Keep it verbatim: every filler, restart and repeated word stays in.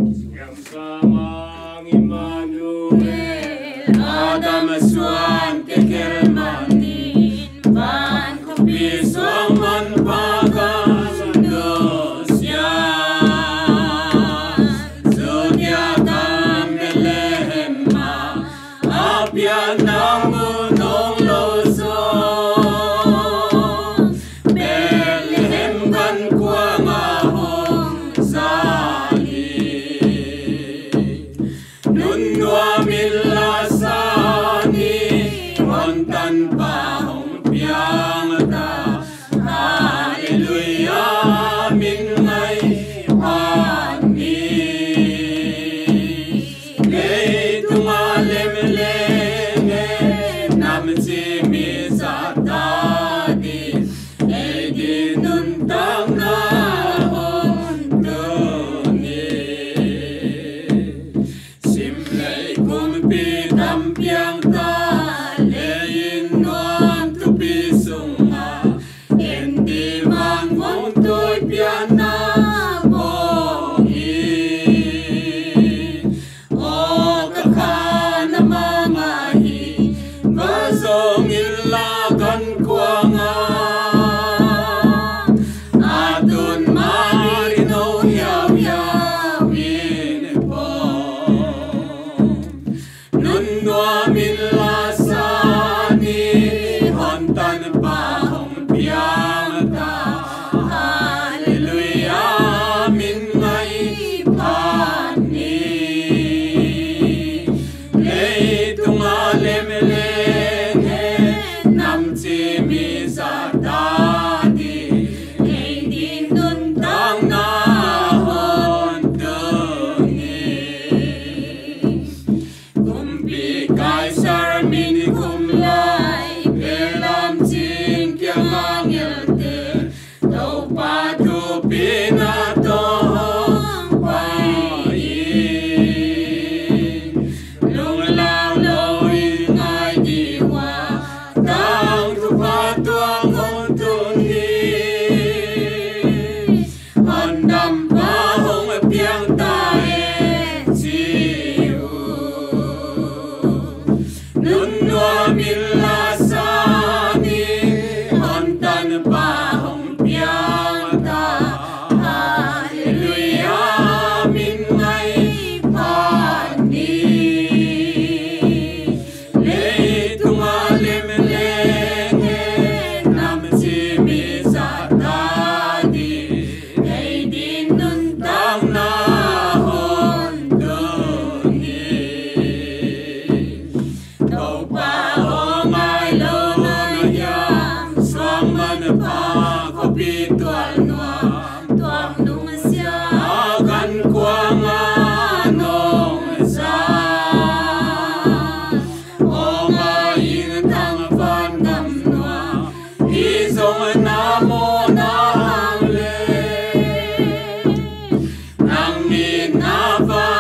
Samang Immanuel, Adam Swan Kekelmanin, Van Kupisong Man Pagas Dosyan, Zodiacam Belehema, Apyan ng munong losong, Belehem kan kuang ahong Nunwa milasani Montan pahong piang ta Hallelujah Amin ngay pani Lay tumalem lenge Nam simi sa tadi Ay ginuntang na Piang ta leyin nuam tu pisunga Endi man mong toy piana bongi O kakana mga hi Basong ilagan kuanga Adun marino yaw yawin po Nunwa milasani Hontan pahong piang ta Hallelujah Amin ngay pani Lay tungalem lenge Nam simi sa dadi Lay dinuntang na Kaisar mini kumlay Belam sin kyang angelte Tau patu pinatohong payin Lung lao lo ingay diwa Tang tupatuang untuni Handam pahong piang tae Nunwa milasani Hontan pahong piang ta Hallelujah Amin ngay pani Lay tungalem lenge Nam simi sa tadi Ay dinuntang na Kapitual nuam tuam nung siya akan kuang anong sa o mayin tang pandam nuam isong namo na ang le nang minava